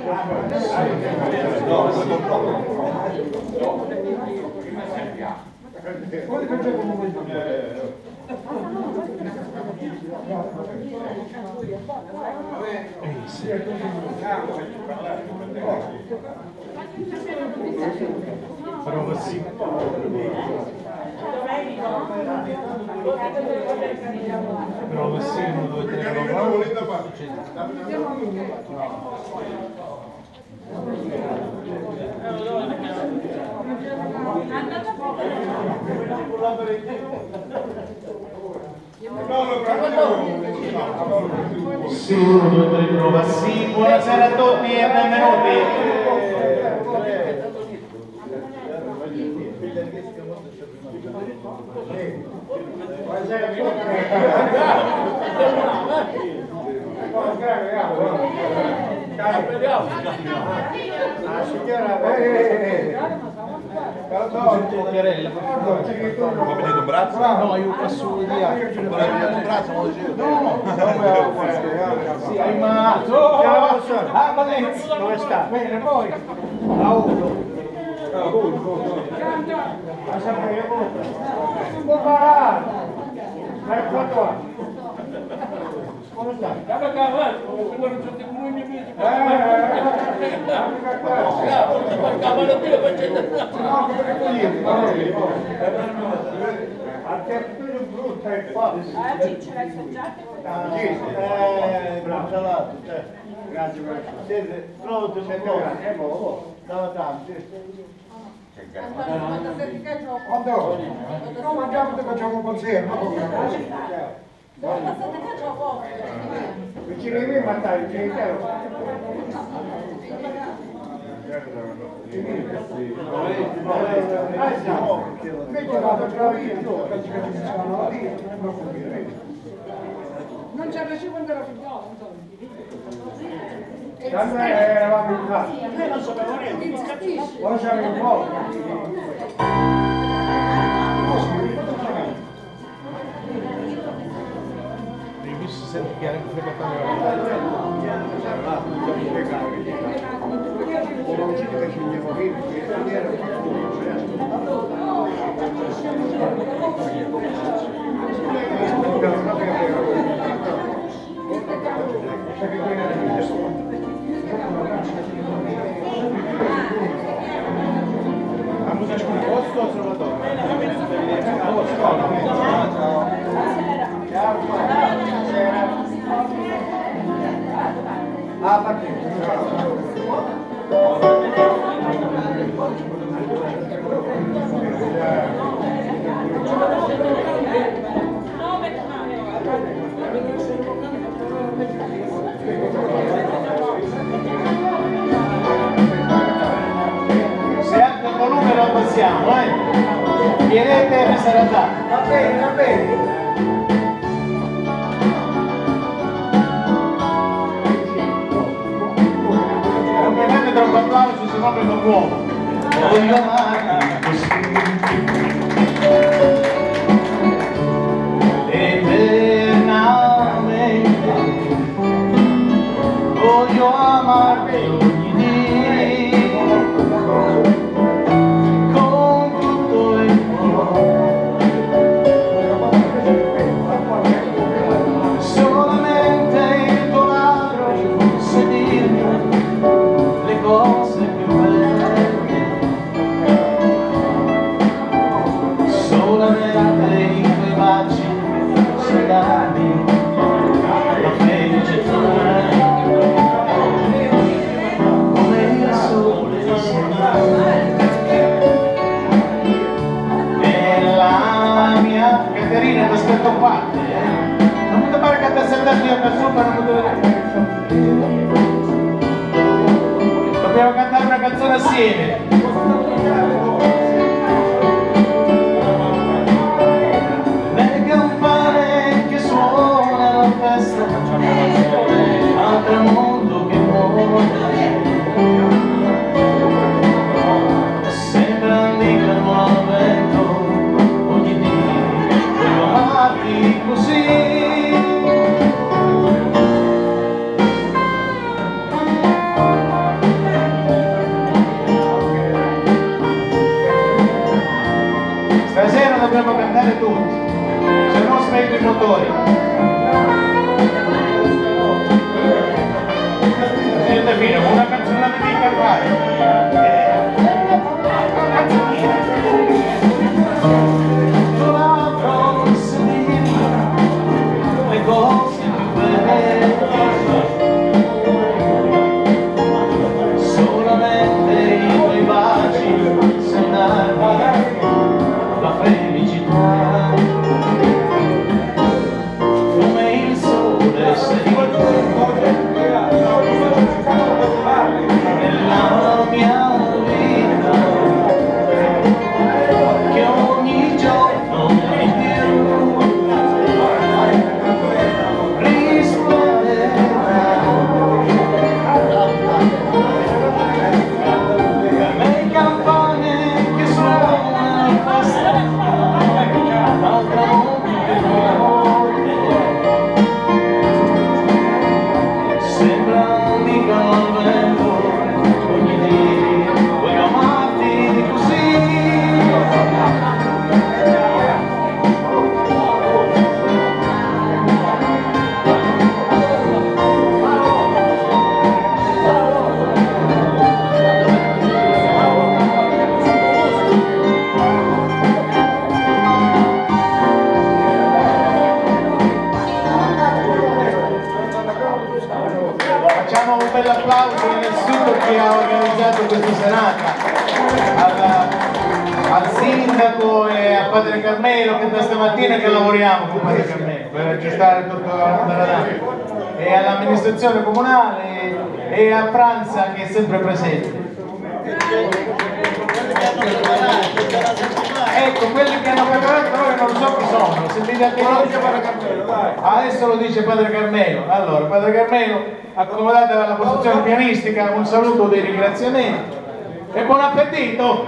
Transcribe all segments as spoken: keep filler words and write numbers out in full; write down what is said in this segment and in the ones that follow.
Prova sì. Prova sì, uno, due, tre, prova. Sì, uno, due, tre, prova sì. Buonasera a tutti e benvenuti. La signora Vuoi vedere un braccio? No, io passo di là. Vuoi vedere un braccio? No, sì, hai matto. Ah, Valencia. dove sta? Bene, poi. A uno. Ma sapere non può parare. Ma è quattro. Come sta? Cada cavalo, quando c'è un po' di musica. Eh, Cavalo più facendo. no, come dire? A te più brutta e qua. Ah, sì, ce l'hai assaggiata? Eh, bravo. Grazie, grazie. Siete pronti? Siete grandi? Eh, boh, stava tanto. Quando? No, mangiamo e facciamo conserva. Vicino a me mattare il cimitero. Invece vado a trovare io, Non c'è piaciuto quando ero figliola, non so. quando eravamo in casa. Io non sapevo niente, non capisci. Ora siamo in poco. Hai visto se che era che Ah, perché? se anche il volume lo passiamo, eh? Chiedete e sarà dato. Va bene, va bene. Non mi mette troppo applauso, se no me lo muovo. Voglio amarti così. Eternamente. Voglio amarti ogni giorno. Con tutto il cuore. Solamente il tuo labbro posso dirmi le cose più belle. dobbiamo cantare tutti, se no spengo i motori. Sente fino, una canzone di Carvalho. Le cose più belle, solamente i tuoi baci segnali la felicità, come il sole sei nella mia vita, che ogni giorno di più risplenderà. Per me campane che suonano in festa al tramonto delle notte, sembra un dica al vento ogni dì, voglio amarti così. Facciamo un bel applauso innanzitutto a chi ha organizzato questa serata, al, al sindaco e a Padre Carmelo, che da stamattina che lavoriamo con Padre Carmelo per aggiustare tutto la e all'amministrazione comunale e a Franza che è sempre presente. Ecco, quelli che hanno preparato però che non so chi sono, sentite anche voi? Adesso lo dice Padre Carmelo. Allora, Padre Carmelo, accomodate alla posizione pianistica, un saluto dei ringraziamenti e buon appetito!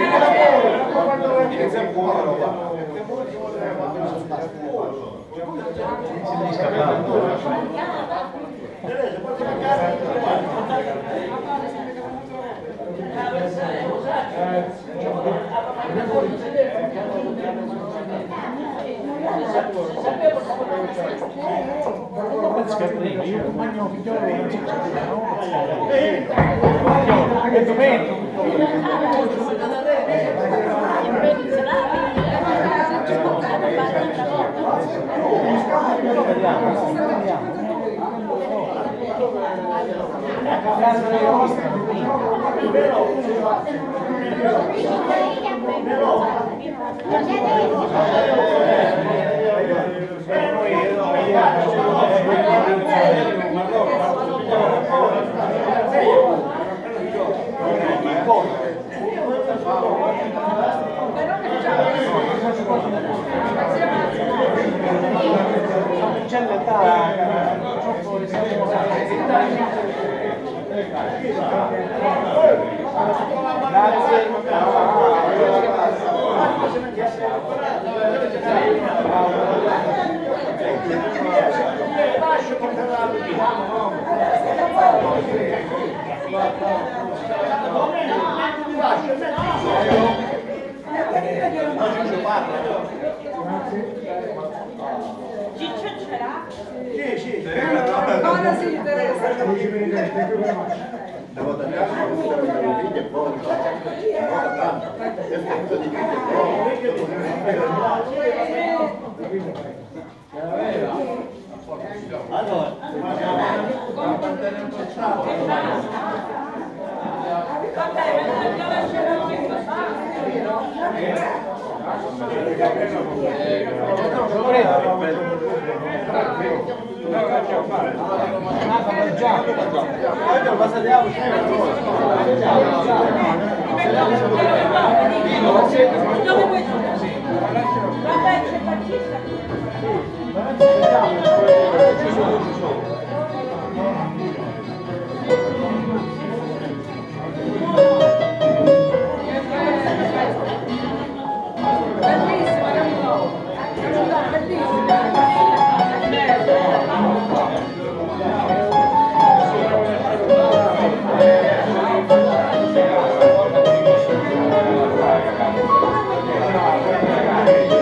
Ciccio c'era? Sì, sì. Ora sì, Teresa. Devo tagliare un po' di e poi effetto di allora Dove vuoi? Guarda, c'è Battista. Bellissima, bellissima.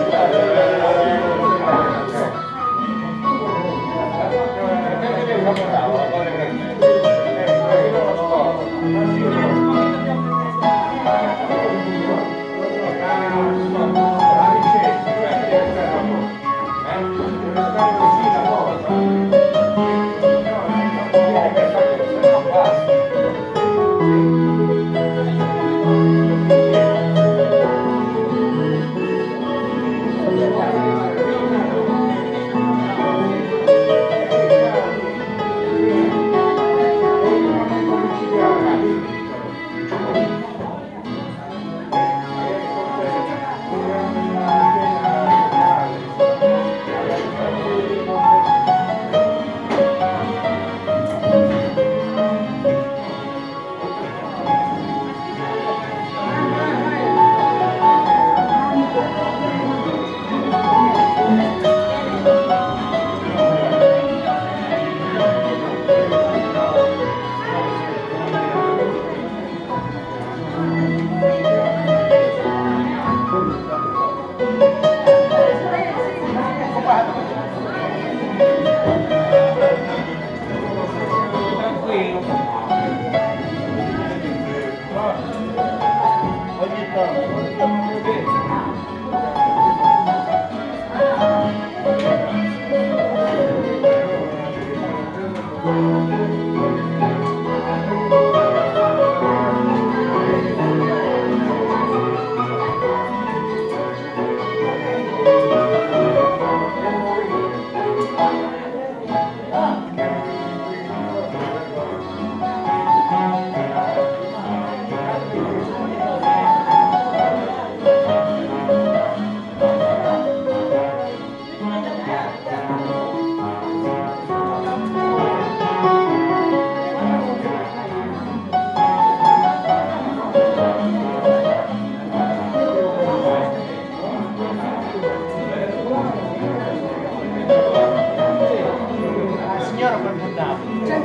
Signora per mandato.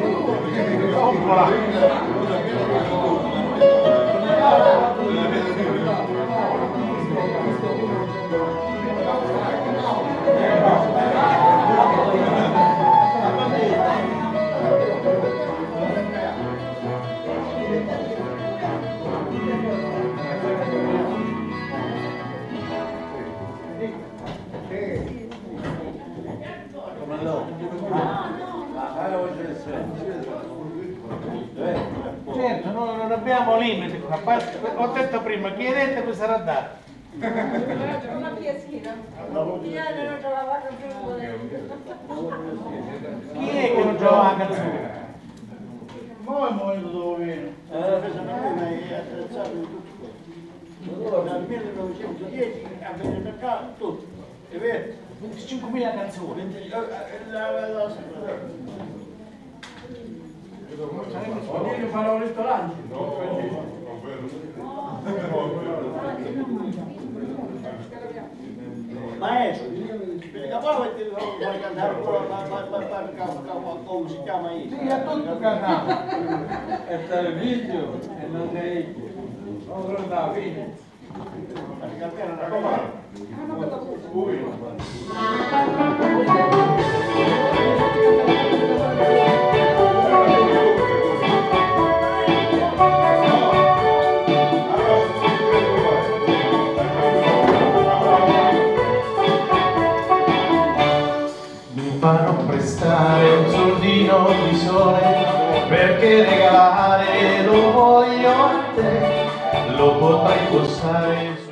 Certo, noi non abbiamo limiti qua. Ho detto prima, chiedete che sarà dato. Una pieschina. Chi è che non gioca la canzone? Ma è morito dove viene? La presa prima è attrezzato in tutto. Dal millenovecentodieci a venire al mercato tutto. È vero? venticinquemila canzoni. Io farò un ristorante. Maestro, spiega poi che vuoi cantare come si chiama io? Sì, a tutto cantato. È televisio e non è non guardavo, vedi? Cantare una comanda. Mi fanno prestare un soldino di sole perché regalare lo voglio a te, lo potrai posare su